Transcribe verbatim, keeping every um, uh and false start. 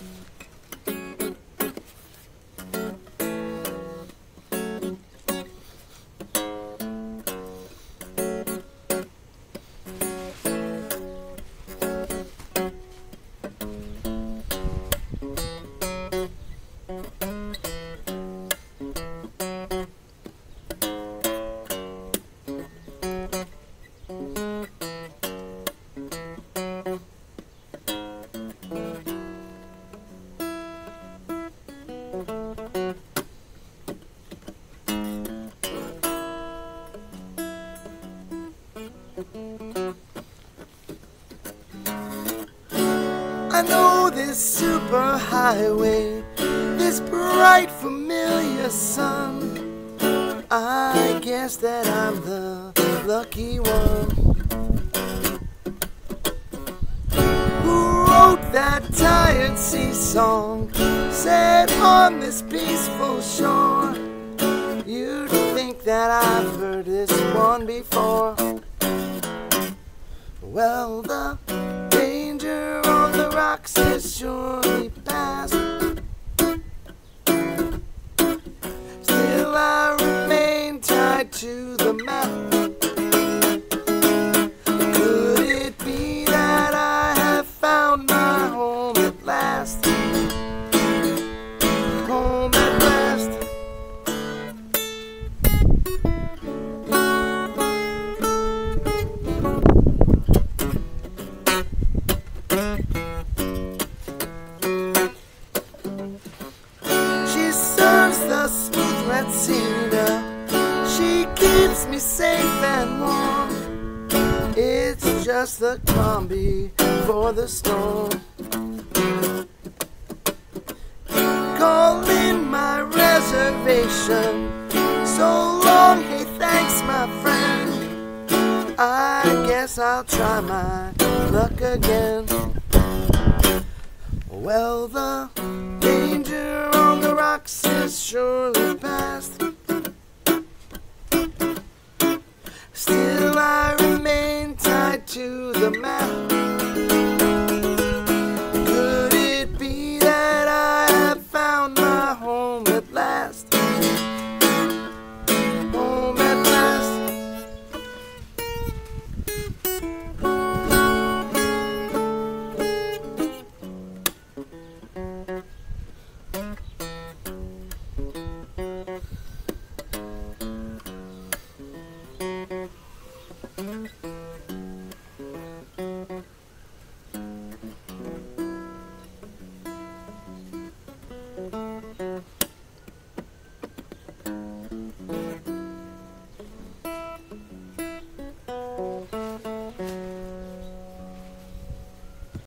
I know this superhighway, this bright familiar sun. I guess that I'm the lucky one who wrote that tired sea song, set on this peaceful shore. You'd think that I've heard this one before. Well, the danger on the rocks is surely past. Still I remain tied to the map. Could it be that I have found my home at last? Home at last. She serves the smooth red cedar. She keeps me safe and warm. It's just the calm before the storm. Call in my reservation. So long, hey, thanks, my friend. I guess I'll try my luck again. Well, the danger on the rocks is surely past. Still I remain tied to the map.